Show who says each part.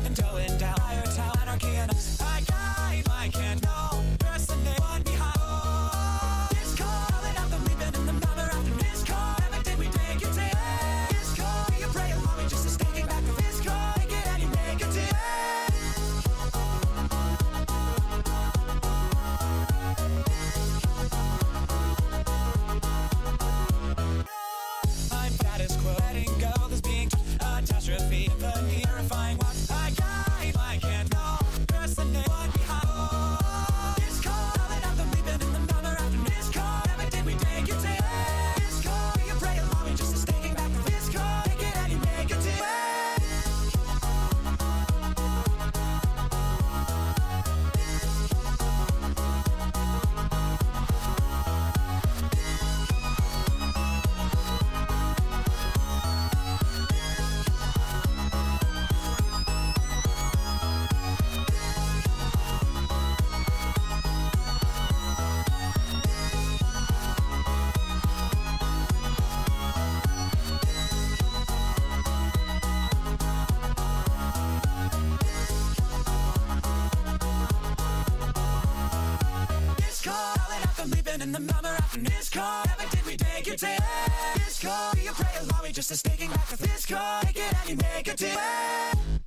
Speaker 1: and going down. Fire town, anarchy and I can't know. There's the name one behind. This call, calling out the leaving in the number after this call. Never did we take it to this call. You pray along me just to sticking back to this call. Take it and you make it to I'm status quo, letting go. This being a catastrophe, the terrifying what I can't know. There's the name one behind. This call, calling out the leaving in the number after this call. Never did we take it to this call. You pray along me just to sticking back to this call. Take it and you make it to in the number after this call. Never did we take it to this call. You pray along me just to sticking back to this call. Take it and you make it to